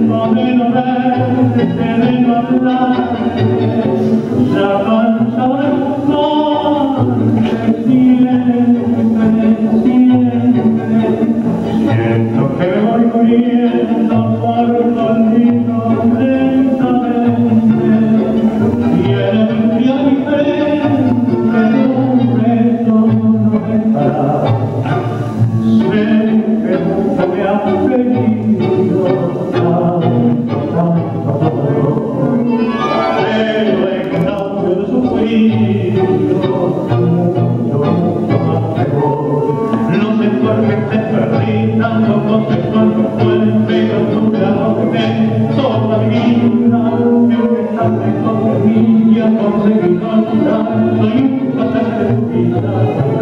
de no verte, de no hablarte, ya cansado de buscarte siempre. Siento que me voy muriendo por tu olvido lentamente, y en el frío diferente un beso no estará. Sé que nunca me has querido tanto dolor, pero en cambio de sufrido mucho más mejor. No sé por qué te perdí, tampoco sé cuánto fue, pero tú la logré toda mi vida. Y aunque estás lejos de mí, ya conseguí olvidar, soy un pasante de tu vida.